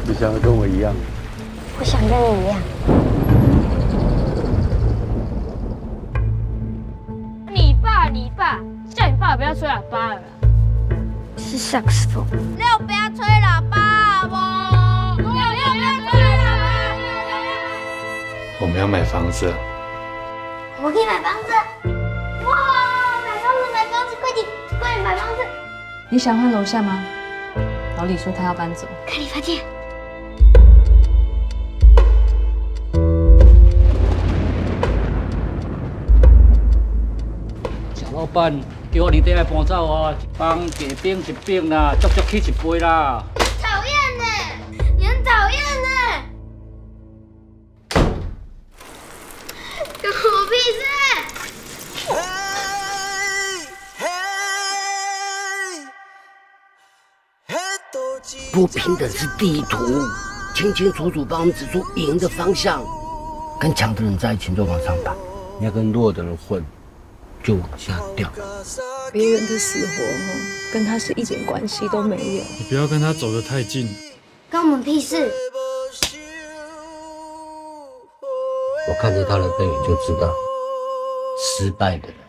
你想要跟我一样？ 我想跟你一样。 你爸，叫你爸不要吹喇叭了啦。 是萨克斯风。 六不要吹喇叭，好不？六不要吹喇叭。 我们要买房子。 我们可以买房子。哇，买房子，快点买房子！ 你想换楼下吗？老李说他要搬走。 开理发店。 老板叫我年底来搬走啊，帮一饼一饼啦，足足起一杯啦。 讨厌呢，你很讨厌呢，关我屁事！ 不平等是地图，清清楚楚帮我们指出赢的方向。跟强的人在一起就往上爬，你要跟弱的人混，就往下掉。 别人的死活跟他是一点关系都没有。 你不要跟他走得太近。 关我们屁事！ 我看着他的背影就知道，失败的人